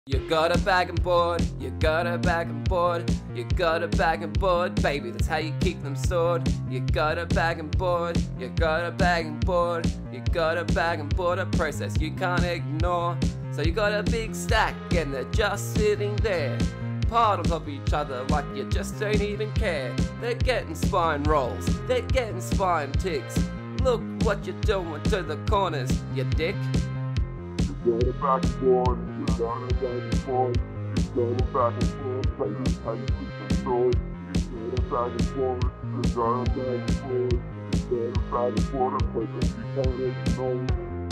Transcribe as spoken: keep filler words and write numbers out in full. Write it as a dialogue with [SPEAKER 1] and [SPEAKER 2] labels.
[SPEAKER 1] You got a bag and board, you got a bag and board, you got a bag and board, baby, that's how you keep them stored. You got a bag and board, you got a bag and board, you got a bag and board, a process you can't ignore. So you got a big stack and they're just sitting there, piled on top of each other like you just don't even care. They're getting spine rolls, they're getting spine ticks. Look what you're doing to the corners, you dick.
[SPEAKER 2] You got a back and forth, you got a back and forth, you got a back and forth, baby, how you keep them stored. You got a back and forth, you got a back and forth, you got a back and forth, a process you can't ignore.